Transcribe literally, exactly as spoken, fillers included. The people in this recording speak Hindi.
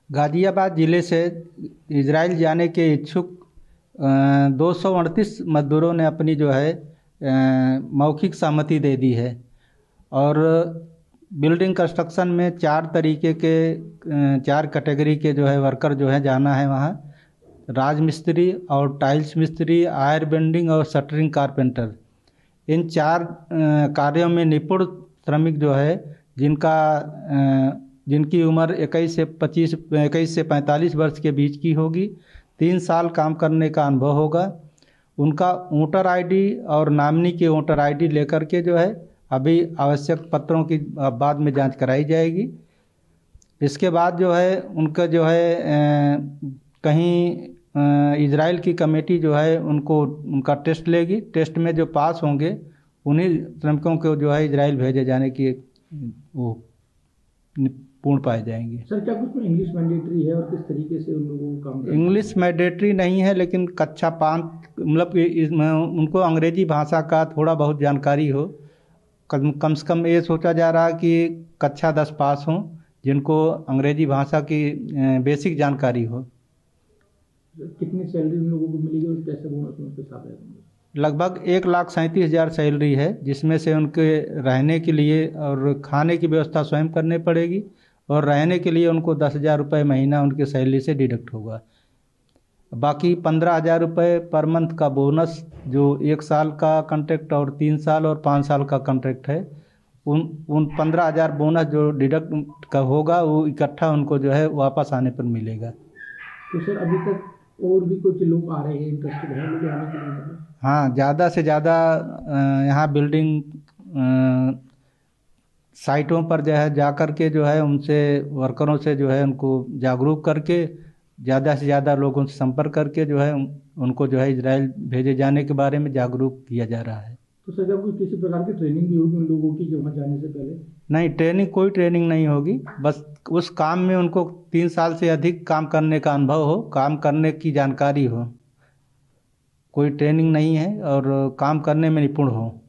गाज़ियाबाद ज़िले से इजराइल जाने के इच्छुक दो सौ अड़तीस मज़दूरों ने अपनी जो है अ, मौखिक सहमति दे दी है। और बिल्डिंग कंस्ट्रक्शन में चार तरीके के अ, चार कैटेगरी के जो है वर्कर जो है जाना है वहाँ। राज मिस्त्री और टाइल्स मिस्त्री, आयर बेंडिंग और शटरिंग कारपेंटर। इन चार अ, कार्यों में निपुण श्रमिक जो है जिनका अ, जिनकी उम्र इक्कीस से पच्चीस इक्कीस से पैंतालीस वर्ष के बीच की होगी, तीन साल काम करने का अनुभव होगा। उनका वोटर आईडी और नॉमिनी की वोटर आईडी लेकर के जो है अभी आवश्यक पत्रों की बाद में जांच कराई जाएगी। इसके बाद जो है उनका जो है अ, कहीं अ, इजराइल की कमेटी जो है उनको उनका टेस्ट लेगी। टेस्ट में जो पास होंगे उन्हीं श्रमिकों को जो है इजराइल भेजे जाने की वो पूर्ण पाए जाएंगे। सर क्या कुछ में इंग्लिश मैंडेटरी है और किस तरीके से उन लोगों को काम करना है? इंग्लिश मैंडेटरी नहीं है, लेकिन कक्षा पाँच मतलब कि इसमें उनको अंग्रेजी भाषा का थोड़ा बहुत जानकारी हो। कम कम से कम ये सोचा जा रहा है कि कक्षा दस पास हों जिनको अंग्रेजी भाषा की अ, बेसिक जानकारी हो। कितनी सैलरी उन लोगों को मिलेगी और कैसे बोनस उनके साथ है? लगभग एक लाख सैंतीस हज़ार सैलरी है, जिसमें से उनके रहने के लिए और खाने की व्यवस्था स्वयं करनी पड़ेगी और रहने के लिए उनको दस हज़ार रुपये महीना उनके सैलरी से डिडक्ट होगा। बाकी पंद्रह हज़ार रुपये पर मंथ का बोनस, जो एक साल का कॉन्ट्रैक्ट और तीन साल और पाँच साल का कॉन्ट्रैक्ट है, उन उन पंद्रह हज़ार बोनस जो डिडक्ट का होगा वो इकट्ठा उनको जो है वापस आने पर मिलेगा। तो सर अभी तक और भी कुछ लोग आ रहे हैं, इंटरेस्टेड हैं लोग आने के लिए? हाँ, ज़्यादा से ज़्यादा यहाँ बिल्डिंग साइटों पर जो है जा कर के जो है उनसे वर्करों से जो है उनको जागरूक करके ज़्यादा से ज़्यादा लोगों से संपर्क करके जो है उनको जो है इजराइल भेजे जाने के बारे में जागरूक किया जा रहा है। तो सर क्या कुछ किसी प्रकार की ट्रेनिंग भी होगी उन लोगों की जो वहाँ जाने से पहले? नहीं, ट्रेनिंग कोई ट्रेनिंग नहीं होगी। बस उस काम में उनको तीन साल से अधिक काम करने का अनुभव हो, काम करने की जानकारी हो। कोई ट्रेनिंग नहीं है और काम करने में निपुण हो।